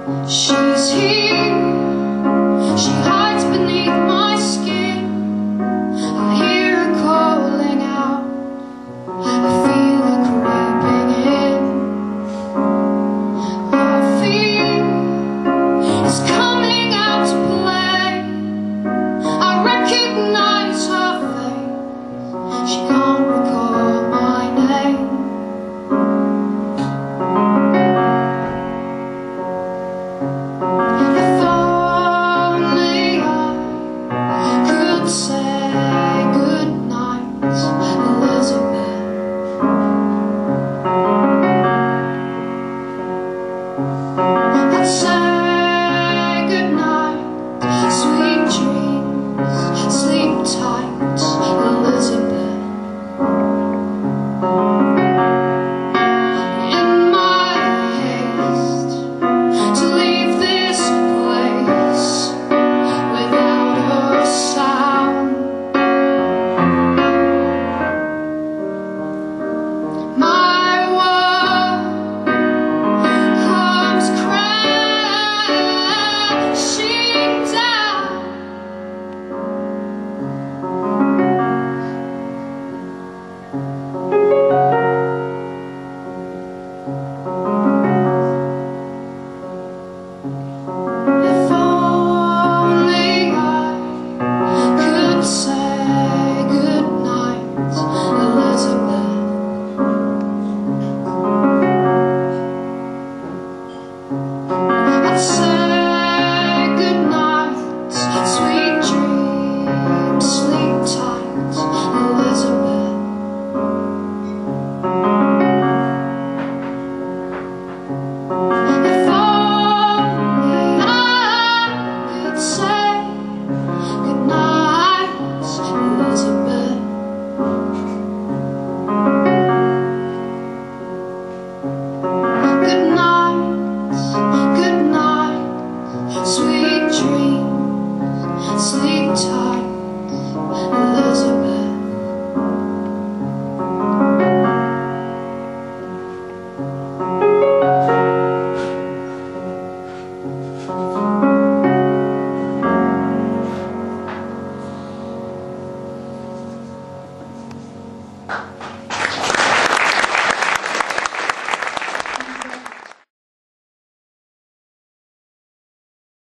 She's here, she hides beneath my skin. I hear her calling out, I feel her creeping in. Our fear is coming out to play. I recognize her face, she can't recall my name. Say goodnight, Elizabeth. Let's say goodnight, sweet dreams, sleep tight, Elizabeth. In my haste to leave this place without her sound, sleep tight, Elizabeth.